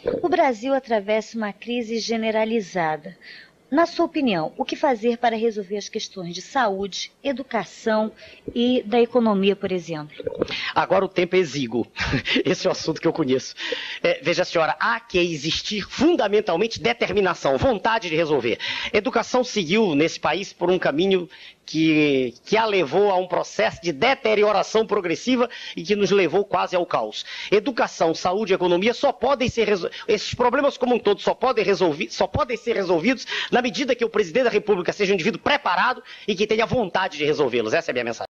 O Brasil atravessa uma crise generalizada. Na sua opinião, o que fazer para resolver as questões de saúde, educação e da economia, por exemplo? Agora o tempo é exíguo. Esse é o assunto que eu conheço. Veja, senhora, há que existir fundamentalmente determinação, vontade de resolver. Educação seguiu nesse país por um caminho que a levou a um processo de deterioração progressiva e que nos levou quase ao caos. Educação, saúde e economia só podem ser esses problemas como um todo só podem ser resolvidos na medida que o presidente da República seja um indivíduo preparado e que tenha vontade de resolvê-los. Essa é a minha mensagem.